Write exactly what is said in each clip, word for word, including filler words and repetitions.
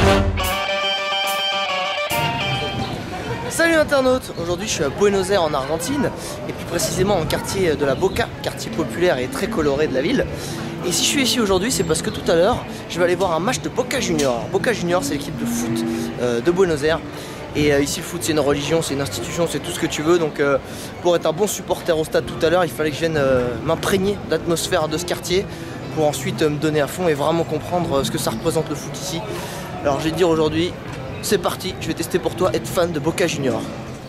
Salut internautes, aujourd'hui je suis à Buenos Aires en Argentine et plus précisément en quartier de la Boca, quartier populaire et très coloré de la ville. Et si je suis ici aujourd'hui, c'est parce que tout à l'heure je vais aller voir un match de Boca Juniors. Alors, Boca Juniors, c'est l'équipe de foot euh, de Buenos Aires. Et euh, ici le foot c'est une religion, c'est une institution, c'est tout ce que tu veux. Donc euh, pour être un bon supporter au stade tout à l'heure, il fallait que je vienne euh, m'imprégner de l'atmosphère de ce quartier pour ensuite euh, me donner à fond et vraiment comprendre euh, ce que ça représente le foot ici. Alors je vais te dire aujourd'hui, c'est parti, je vais tester pour toi être fan de Boca Juniors.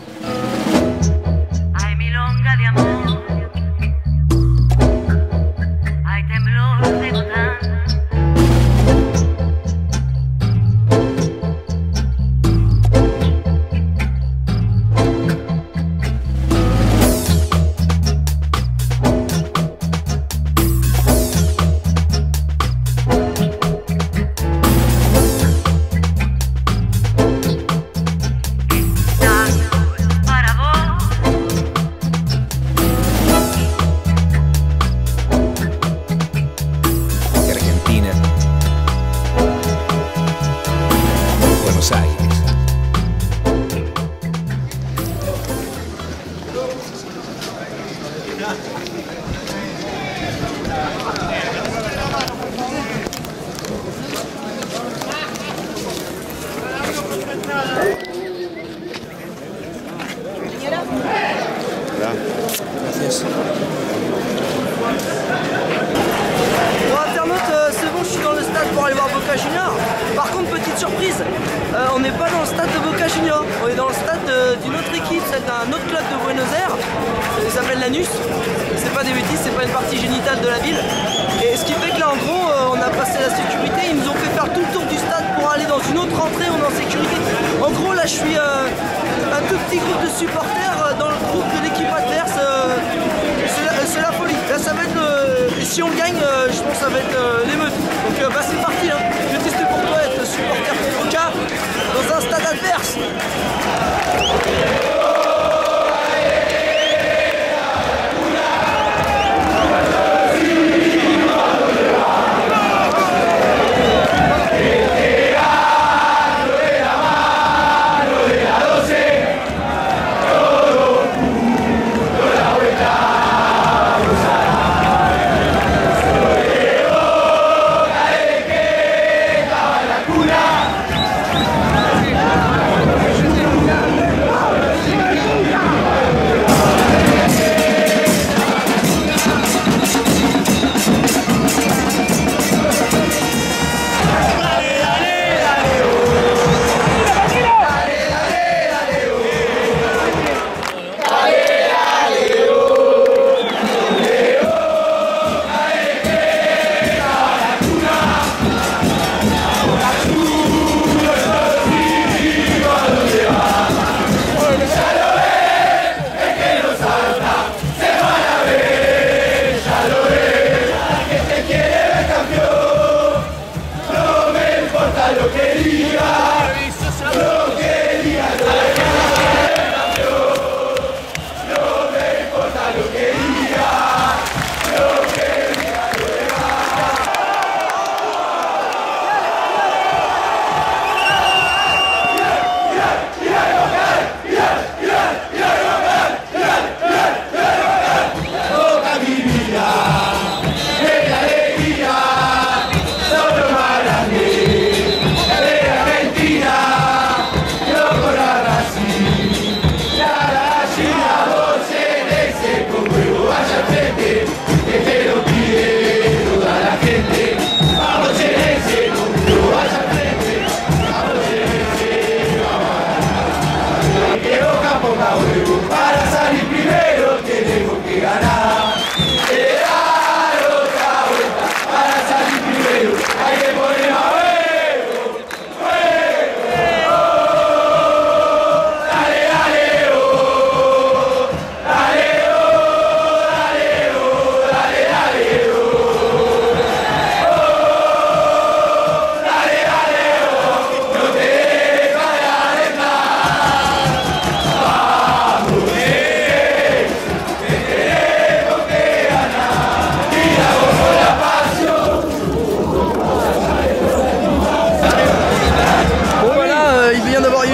Bon internaute, euh, c'est bon, je suis dans le stade pour aller voir Boca Juniors. Par contre, petite surprise, euh, on n'est pas dans le stade de Boca Juniors, on est dans le stade d'une autre équipe, celle d'un autre club de Buenos Aires. Il s'appelle Lanús. C'est pas des bêtises, c'est pas une partie génitale de la ville. Et ce qui fait que là en gros, euh, on a passé la sécurité, ils nous ont fait faire tout le tour du stade pour aller dans une autre entrée, on est en sécurité. En gros là je suis euh, un tout petit groupe de supporters euh, dans le groupe de l'équipe adverse. Euh, c'est la, la folie. Là ça va être le... Et si on gagne, euh, je pense que ça va être euh, l'émeute. Donc euh, bah c'est parti, hein. Je vais tester pour toi être supporter de Boca dans un stade adverse.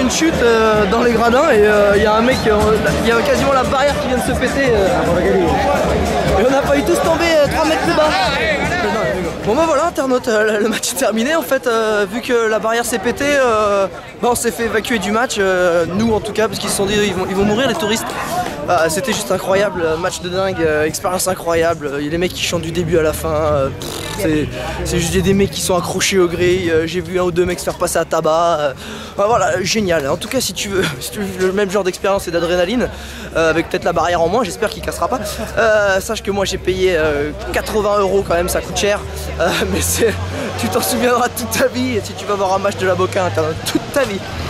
une chute euh, dans les gradins et il euh, y a un mec, il euh, y a quasiment la barrière qui vient de se péter. Euh, et on a failli tous tomber euh, trois mètres plus bas. Bon bah voilà internaute, euh, le match est terminé en fait, euh, vu que la barrière s'est pétée, euh, bah, on s'est fait évacuer du match, euh, nous en tout cas, parce qu'ils se sont dit ils vont, ils vont mourir les touristes. Euh, C'était juste incroyable, match de dingue, euh, expérience incroyable, il y a des mecs qui chantent du début à la fin, euh, c'est juste des mecs qui sont accrochés aux grilles, euh, j'ai vu un ou deux mecs se faire passer à tabac, euh, bah, voilà, génial. En tout cas si tu veux, si tu veux le même genre d'expérience et d'adrénaline, euh, avec peut-être la barrière en moins, j'espère qu'il cassera pas, euh, sache que moi j'ai payé euh, quatre-vingts euros quand même, ça coûte cher. Euh, mais tu t'en souviendras toute ta vie et si tu vas voir un match de la Boca Internaute toute ta vie.